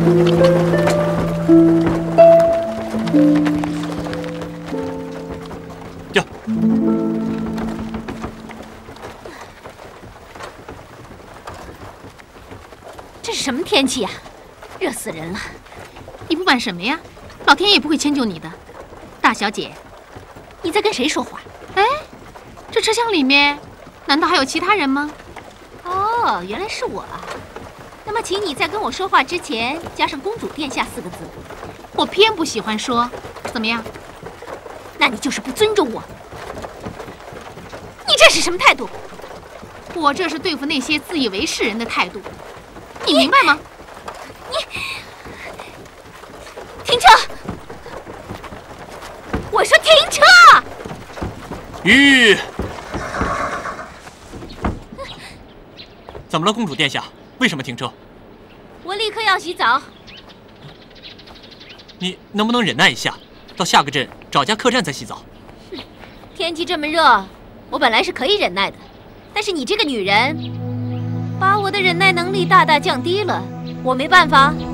掉。 这是什么天气呀？热死人了！ 你不管什么呀？老天爷不会迁就你的，大小姐。 你在跟谁说话？ 哎，这车厢里面难道还有其他人吗？ 哦，原来是我啊。那么，请你在跟我说话之前加上“公主殿下”4个字。 我偏不喜欢说，怎么样？ 那你就是不尊重我。你这是什么态度？ 我这是对付那些自以为是人的态度，你明白吗？ 你停车！我说停车！ 玉，怎么了，公主殿下？为什么停车？ 我立刻要洗澡。 你能不能忍耐一下，到下个镇找家客栈再洗澡？ 天气这么热，我本来是可以忍耐的，但是你这个女人，把我的忍耐能力大大降低了，我没办法，